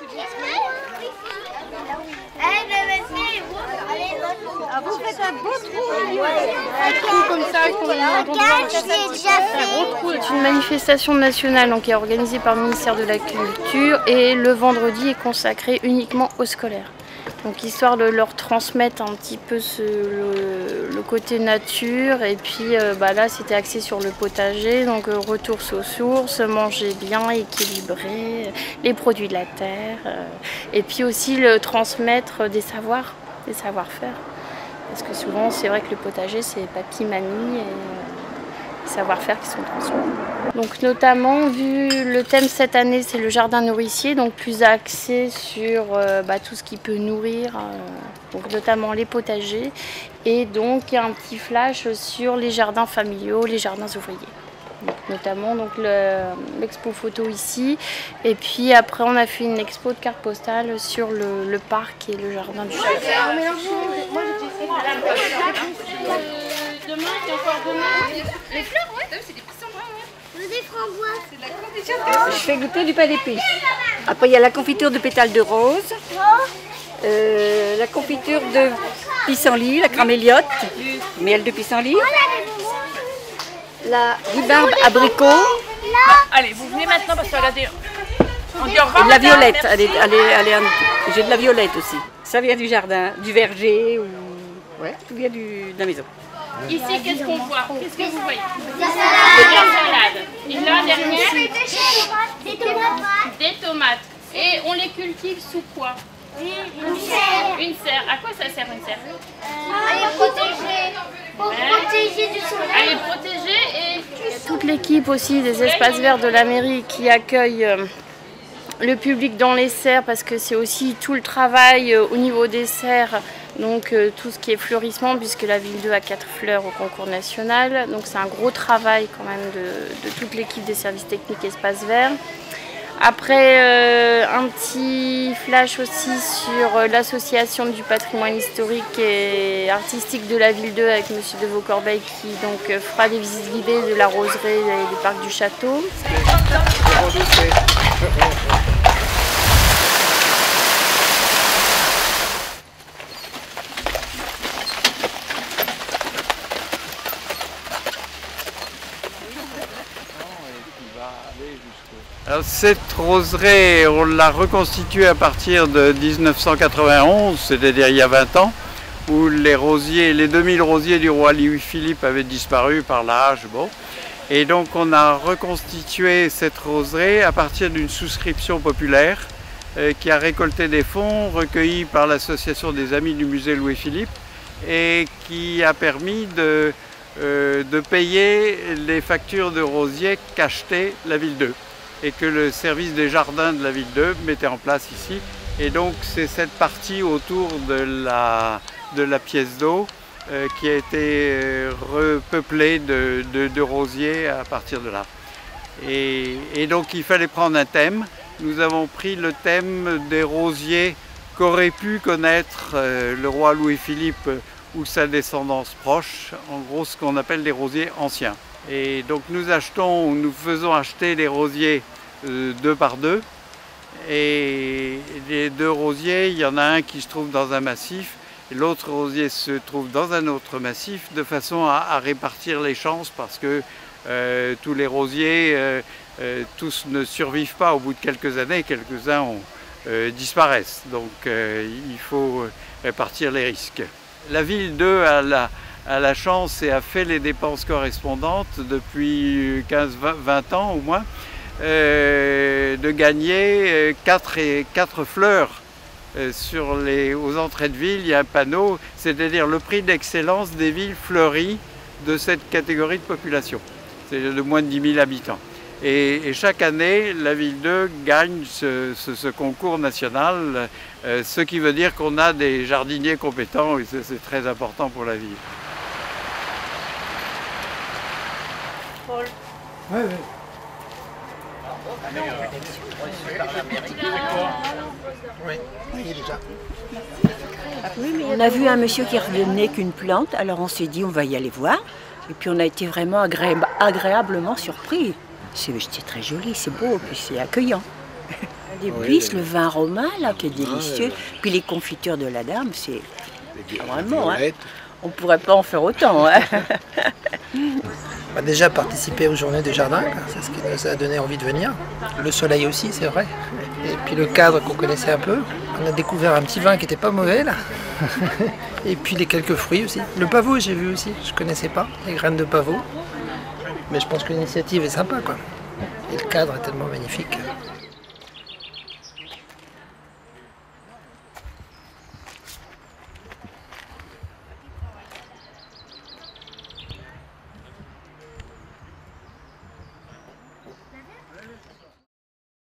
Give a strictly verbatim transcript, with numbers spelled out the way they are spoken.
Ah, vous faites un beau trou, un trou comme ça, un gros trou. C'est une manifestation nationale donc, qui est organisée par le ministère de la Culture et le vendredi est consacré uniquement aux scolaires. Donc histoire de leur transmettre un petit peu ce, le, le côté nature et puis euh, bah là c'était axé sur le potager, donc euh, retour aux sources, manger bien, équilibré, les produits de la terre euh, et puis aussi le transmettre des savoirs, des savoir-faire. Parce que souvent c'est vrai que le potager c'est papy-mamie et euh, savoir-faire qui sont transmis. Donc notamment, vu le thème cette année, c'est le jardin nourricier, donc plus axé sur euh, bah, tout ce qui peut nourrir, euh, donc notamment les potagers, et donc un petit flash sur les jardins familiaux, les jardins ouvriers. Donc, notamment donc l'expo le, photo ici, et puis après on a fait une expo de cartes postales sur le, le parc et le jardin du château. Demain, et encore demain, les fleurs, ouais, c'est des pissenlits, ouais. Des framboises. C'est de la condition. Je fais goûter du pain d'épices. Après, il y a la confiture de pétales de rose, euh, la confiture de pissenlit, la craméliote, miel de pissenlit, la rhubarbe abricot. Bah, allez, vous venez maintenant parce qu'elle a des... On dit au revoir. Et de la violette, allez, allez, allez, j'ai de la violette aussi. Ça vient du jardin, du verger, ou... ouais, tout vient du, de la maison. Ici, qu'est-ce qu'on voit? Qu'est-ce que vous voyez? Des salades. Et là, derrière, des tomates. Des tomates. Et on les cultive sous quoi? Une serre. Une serre. À quoi ça sert une serre? À les protéger. Pour protéger du soleil. À les protéger et... Il y a toute l'équipe aussi des espaces verts de la mairie qui accueille le public dans les serres parce que c'est aussi tout le travail au niveau des serres. Donc euh, tout ce qui est fleurissement, puisque la ville deux a quatre fleurs au concours national. Donc c'est un gros travail quand même de, de toute l'équipe des services techniques espaces verts. Après euh, un petit flash aussi sur euh, l'association du patrimoine historique et artistique de la ville deux avec monsieur de Vaucorbeil qui donc euh, fera des visites guidées de la roseraie et du parc du château. Alors, cette roseraie, on l'a reconstituée à partir de mille neuf cent quatre-vingt-onze, c'est-à-dire il y a vingt ans, où les rosiers, les deux mille rosiers du roi Louis-Philippe avaient disparu par l'âge. Bon. Et donc on a reconstitué cette roseraie à partir d'une souscription populaire euh, qui a récolté des fonds recueillis par l'association des Amis du musée Louis-Philippe et qui a permis de, euh, de payer les factures de rosiers qu'achetait la ville deux. Et que le service des jardins de la ville deux mettait en place ici. Et donc c'est cette partie autour de la, de la pièce d'eau euh, qui a été repeuplée de, de, de rosiers à partir de là. Et, et donc il fallait prendre un thème. Nous avons pris le thème des rosiers qu'aurait pu connaître euh, le roi Louis-Philippe ou sa descendance proche, en gros ce qu'on appelle des rosiers anciens. Et donc nous achetons, nous faisons acheter les rosiers euh, deux par deux. Et les deux rosiers, il y en a un qui se trouve dans un massif et l'autre rosier se trouve dans un autre massif de façon à, à répartir les chances parce que euh, tous les rosiers, euh, euh, tous ne survivent pas au bout de quelques années, quelques-uns euh, disparaissent. Donc euh, il faut répartir les risques. La ville deux a la a la chance et a fait les dépenses correspondantes depuis quinze vingt ans au moins, euh, de gagner quatre, et, quatre fleurs euh, sur les, aux entrées de ville. Il y a un panneau, c'est-à-dire le prix d'excellence des villes fleuries de cette catégorie de population, c'est de moins de dix mille habitants. Et, et chaque année, la ville deux gagne ce, ce, ce concours national, euh, ce qui veut dire qu'on a des jardiniers compétents et c'est très important pour la ville. Paul. Oui, oui. On a vu un monsieur qui revenait qu'une plante, alors on s'est dit on va y aller voir. Et puis on a été vraiment agréab agréablement surpris. C'est très joli, c'est beau, puis c'est accueillant. des Oui, bis, les- le vin romain là qui est délicieux. Ah, Puis les confitures de la dame, c'est les- Ah, les vraiment, hein. violettes. on pourrait pas en faire autant. Hein. Bah déjà participer aux journées des jardins, c'est ce qui nous a donné envie de venir. Le soleil aussi, c'est vrai. Et puis le cadre qu'on connaissait un peu. On a découvert un petit vin qui était pas mauvais là. Et puis les quelques fruits aussi. Le pavot j'ai vu aussi, je connaissais pas, les graines de pavot. Mais je pense que l'initiative est sympa quoi. Et le cadre est tellement magnifique.